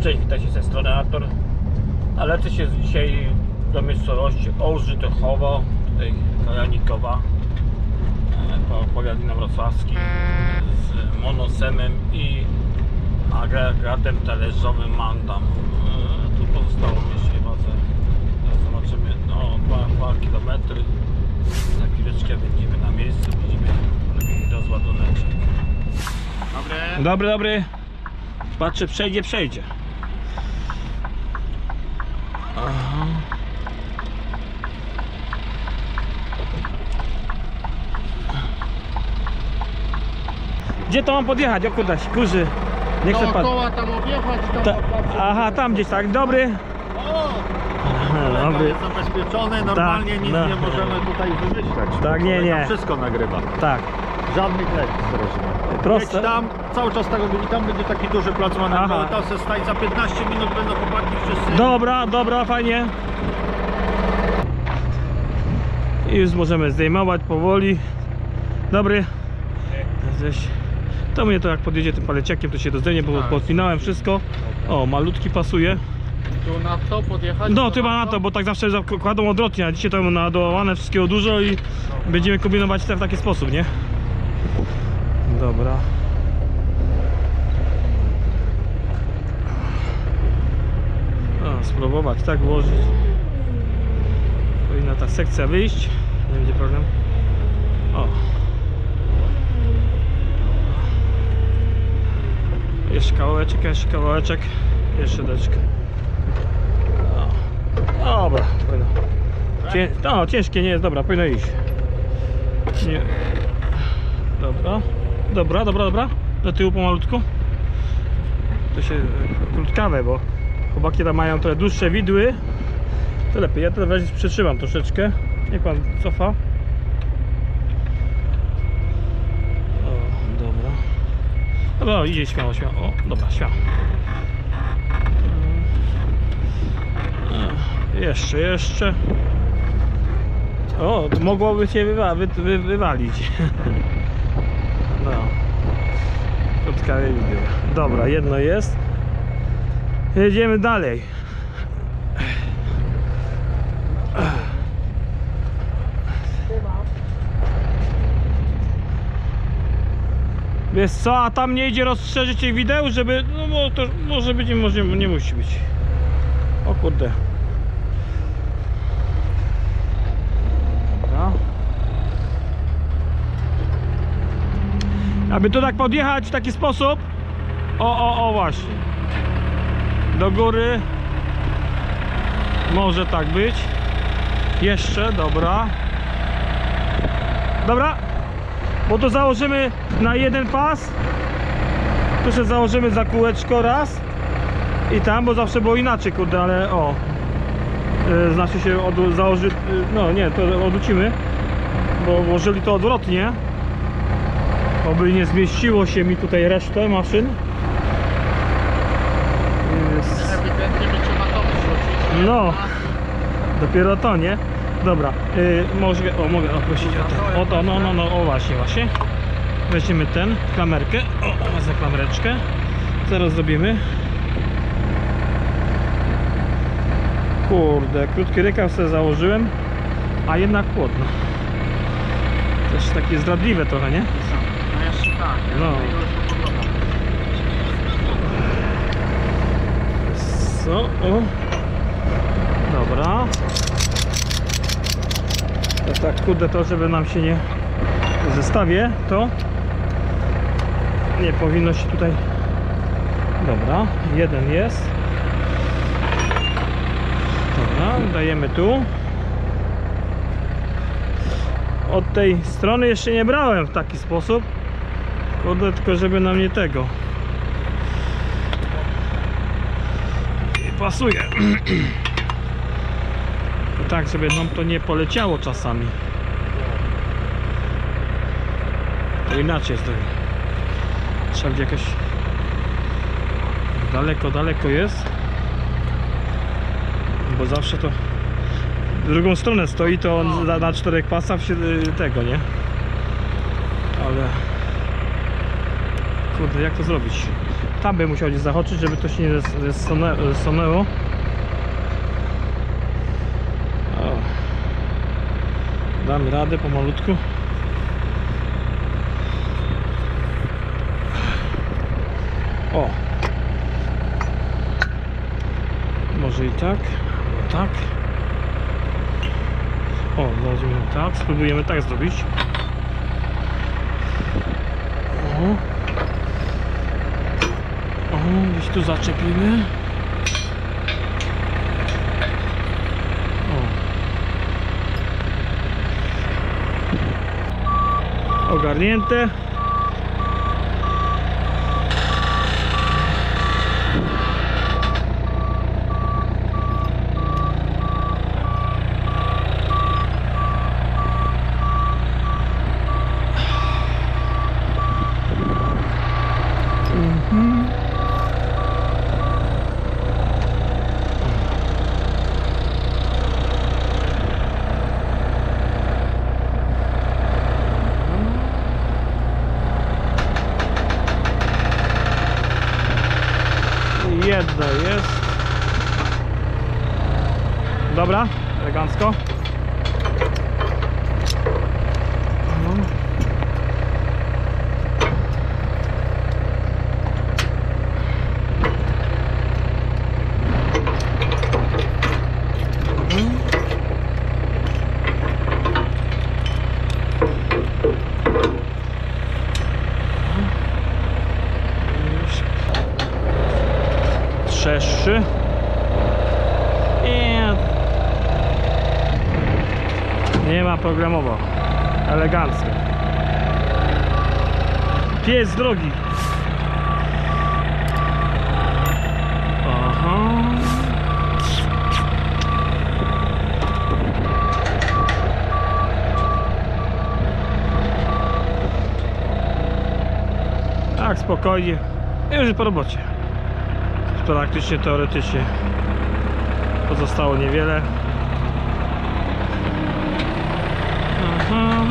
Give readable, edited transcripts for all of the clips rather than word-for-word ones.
Cześć, witajcie ze strony Artur. A lecę się dzisiaj do miejscowości Ołży-Tychowo, tutaj Kajanikowa, powiat inowrocławski, z monosemem i agregatem talerzowym Mandam. Tu pozostało mi jeszcze chyba zobaczymy, no 2 km. Za chwileczkę będziemy na miejscu, będziemy robili rozładuneczek. Dobry. Dobry. Patrzę, przejdzie. Aha. Gdzie to mam podjechać? O kurde, kurzy. Nie chcę dookoła tam objechać, tam aha, tam gdzieś, tak, dobry. Ale to jest zabezpieczone, normalnie nic no. nie możemy tutaj wymyślać. Tak, nie. Wszystko nagrywa. Tak. Żadnych lekcji Proste. Jedź tam, cały czas tego byli, tam będzie taki duży plac manewrowy, tam se staj, za 15 minut będą chłopaki wszyscy. Dobra, fajnie. I już możemy zdejmować powoli. Dobry. To mnie to jak podjedzie tym paleciakiem, to się zdejmie, bo podpinałem wszystko. O, malutki pasuje. Tu na to podjechać? No, chyba na to, bo tak zawsze kładą odwrotnie, a dzisiaj to nadoławane wszystkiego dużo i będziemy kombinować w taki sposób, nie? Dobra. Spróbować tak włożyć. Powinna ta sekcja wyjść. Nie będzie problem. O. Jeszcze kawałeczek. Jeszcze deczkę. Dobra, powinno. Ciężkie nie jest, dobra, powinno iść. Nie. Dobra. Do tyłu pomalutku. To się krótkawe, bo chłopaki tam mają trochę dłuższe widły. To lepiej, ja teraz przytrzymam troszeczkę. Niech pan cofa. O, dobra. Dobra, idzie śmiało. O, dobra, śmiało. Jeszcze. O, mogłoby się wywalić. No. Krótkawe widły. Dobra, jedno jest. Jedziemy dalej. Wiesz co, a tam nie idzie rozszerzyć tych wideł, żeby... No bo to może być, nie musi być. O kurde. Dobra. Aby tu tak podjechać w taki sposób. O właśnie. Do góry. Może tak być. Jeszcze, dobra. Bo to założymy na jeden pas. Tu się założymy za kółeczko raz. I tam, bo zawsze było inaczej, kurde, ale o. Znaczy się założy. No nie, to odwrócimy. Bo włożyli to odwrotnie. Oby nie zmieściło się mi tutaj resztę maszyn. No, dopiero to, nie? Dobra, mogę prosić o to, no, właśnie. Weźmiemy klamerkę, za klamereczkę. Zaraz zrobimy. Kurde, krótki rękaw sobie założyłem, a jednak chłodno. Też takie zdradliwe trochę, nie? No jeszcze tak. No. Co? O. Dobra. To tak, kurde, to żeby nam się nie zestawię, to nie powinno się tutaj. Dobra, jeden jest. Dobra, dajemy tu. Od tej strony jeszcze nie brałem w taki sposób. Kurde, tylko żeby nam nie tego. I pasuje. Tak, żeby nam to nie poleciało czasami. To inaczej jest. Trzeba gdzieś jakoś daleko jest. Bo zawsze to w drugą stronę stoi, to on na 4 pasach się tego, nie? Ale kurde, jak to zrobić? Tam by musiał gdzieś zahaczyć, żeby to się nie zsunęło. O. Damy radę pomalutku. O. Może i tak, o tak. O, zrobimy tak, spróbujemy tak zrobić. O. O, gdzieś tu zaczepimy. O. Ogarnięte. Jedno jest. Dobra, elegancko. Trzeszczy. Nie ma programowo. Elegancko. Pies drogi. Aha. Tak, spokojnie. Już po robocie. Praktycznie, teoretycznie pozostało niewiele. Aha.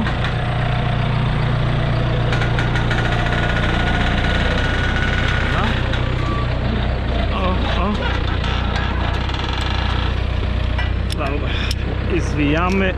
O. Dobra. I zwijamy.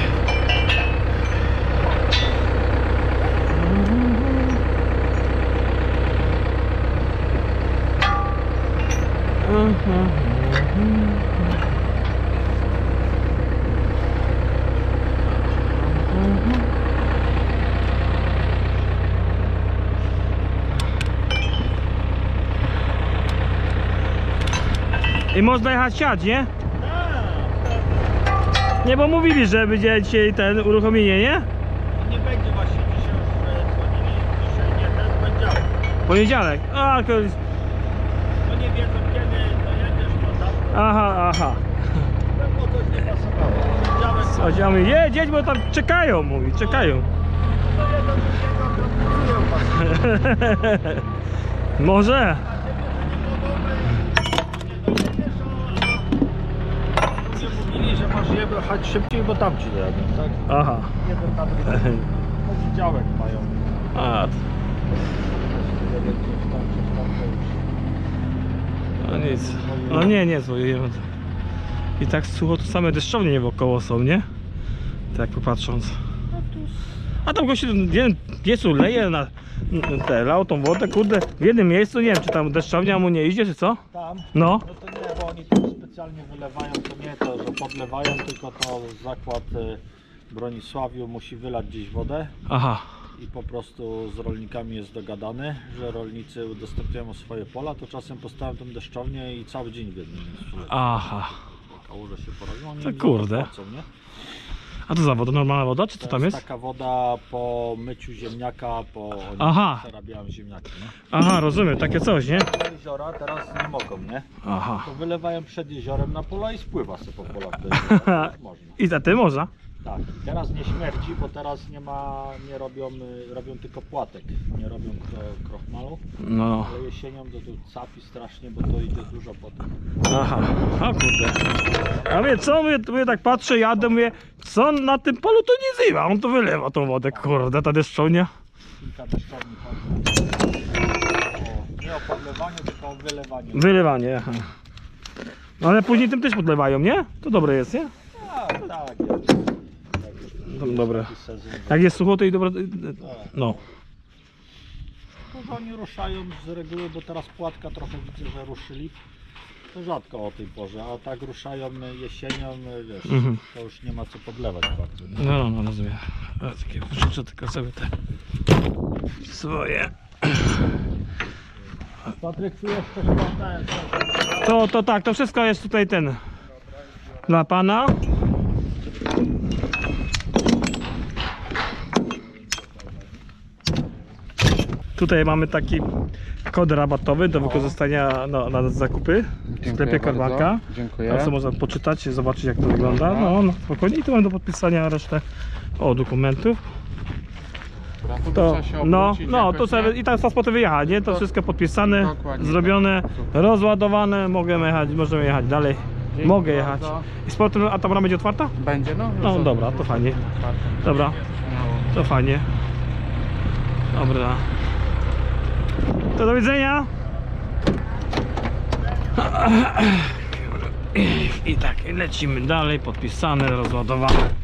I można jechać siać, nie? Nie, bo mówili, że będzie dzisiaj ten uruchomienie, nie? Nie będzie właśnie dzisiaj już dzwonili, dzisiaj nie, ten poniedziałek. Poniedziałek. A, No nie wiedzą kiedy, to jedziesz, to tam. aha. Pewno coś nie pasowało. Poniedziałek, Powiedziałem, jedź, bo tam czekają, mówi, czekają. to jeden drugiego pracują. Może. Mówili, że masz jechać szybciej, bo tam ci dojadą, tak? Aha. Jeden na drugi. Poniedziałek mają. A, Jeden coś tam to już. no nic. No nie, zwojujemy. I tak sucho, to same deszczownie wokoło są, nie? Tak popatrząc. A tam gościu piecu leje na lał tą wodę, kurde, w jednym miejscu, nie wiem, czy tam deszczownia mu nie idzie, czy co? Tam? No. No to nie, bo oni tam specjalnie wylewają, to nie to, że podlewają, tylko to zakład w Bronisławiu musi wylać gdzieś wodę Aha. i po prostu z rolnikami jest dogadany, że rolnicy udostępniają swoje pola, to czasem postawią tą deszczownię i cały dzień w jednym miejscu leży. Aha. Kałuże się porobią, oni To im kurde. zapłacą, nie? A to za woda, normalna woda, czy co To tam jest? taka woda po myciu ziemniaka, po oni Aha. przerabiają ziemniaki, nie? Aha, rozumiem, takie coś, nie? Jeziora teraz nie mogą, nie? Aha. To wylewają przed jeziorem na pola i spływa sobie po polach do jeziora. To można. I za ty można? Tak, teraz nie śmierci, bo teraz nie robią, robią tylko płatek, nie robią krochmalu, No. ale jesienią to tu capi strasznie, bo to idzie dużo potem. Aha. A kurde. A mówię, co? Mówię, tak patrzę, jadę, mówię, co na tym polu to nie zima, on to wylewa tą wodę, kurde, ta deszczownia. Kilka deszczowni. O, nie nie o podlewaniu, tylko o wylewaniu. Wylewanie, aha. No ale później tym też podlewają, nie? To dobre jest, nie? Tak, tak. Dobre. Taki sezon, Jak jest sucho, to i dobre. No. to, że oni ruszają z reguły, bo teraz płatka trochę widzę, że ruszyli. To rzadko o tej porze, a tak ruszają jesienią, wiesz, to już nie ma co podlewać bardzo. Nie? No, rozumiem. A, takie wrzucę tylko sobie te swoje. Patryk, tu jest też To tak, to wszystko jest tutaj ten dla pana. Tutaj mamy taki kod rabatowy do wykorzystania na zakupy w sklepie Karwaka. Dziękuję. Tam co można poczytać, zobaczyć jak to wygląda. No spokojnie. I tu mam do podpisania resztę dokumentów. To, to sobie i tam z potem wyjechać, nie? To wszystko podpisane, Dokładnie zrobione, rozładowane, możemy jechać dalej. Mogę jechać. I z powrotem, a ta brama będzie otwarta? Będzie, no. No dobra, to fajnie. Dobra, to fajnie. Dobra. To do widzenia. I tak, lecimy dalej, podpisane, rozładowane.